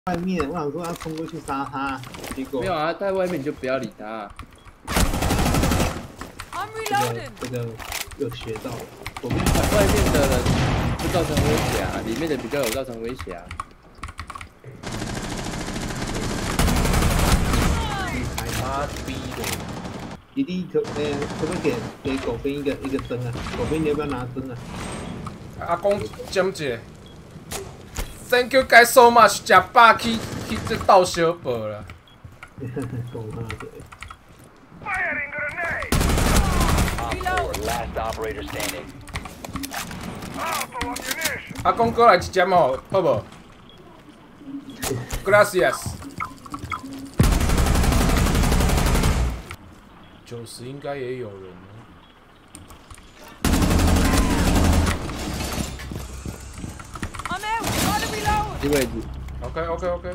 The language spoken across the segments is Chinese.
外面，我想说要冲过去杀他，结果没有啊，在外面你就不要理他。 这个又学到了。我跟你外面的人不造成威胁啊，里面的比较有造成威胁啊。 妈逼的！ 弟弟可不可以给狗兵一个灯啊？狗兵你要不要拿灯啊？ 阿公尖姐 ，Thank you guys so much， 吃饱去这倒小宝了。 狗妈的！ Last operator standing. 阿公过来一针哦，好不 ？Gracias。90应该也有人了。 这位置。 OK。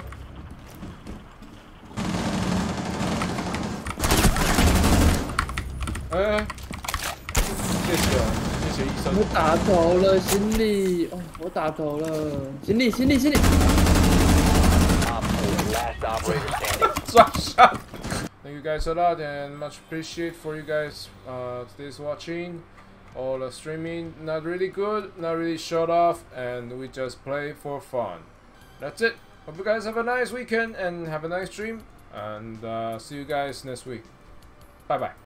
哎，谢谢医生。 我打头了，行李哦，我打头了，行李。 Last operator standing. 抓上。Thank you guys a lot and much appreciate for you guys today's watching. All the streaming not really good, not really showed off, and we just play for fun. That's it. Hope you guys have a nice weekend and have a nice stream, and see you guys next week. Bye bye.